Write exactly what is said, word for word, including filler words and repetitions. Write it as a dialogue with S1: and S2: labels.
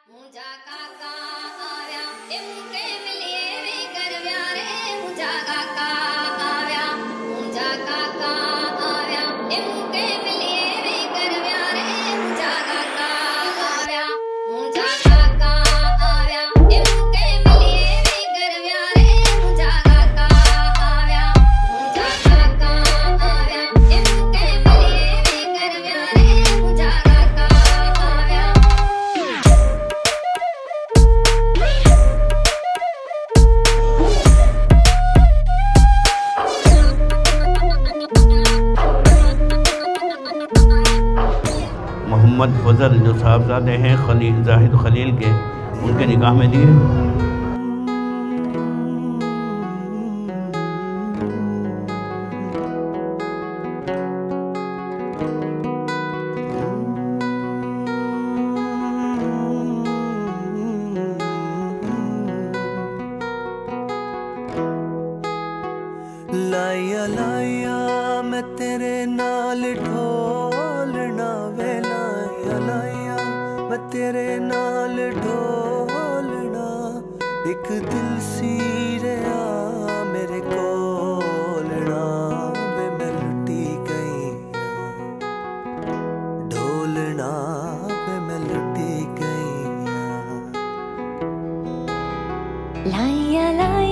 S1: मुझा काका आव्या इनके मिलिए वे कर प्यारे मुझा काका आव्या मुझा काका आव्या इनके मिलिए वे कर प्यारे मुझा काका आव्या मुझा काका आव्या इनके मिलिए वे कर प्यारे मुझा काका आव्या मुझा काका आव्या इनके मिलिए वे कर प्यारे मुझा काका आव्या।
S2: मोहम्मद फजल जो साहबजादे हैं खलील जाहिद खलील के, उनके निकाह में दिए।
S3: लाया लाया मैं तेरे नाल ढोलना वे लाया लाया मैं तेरे नाल ढोलना एक दिल सी रहा मेरे कोलना वे मैं लुटी गई ढोलना वे मैं लुटी गई
S1: लाया लाया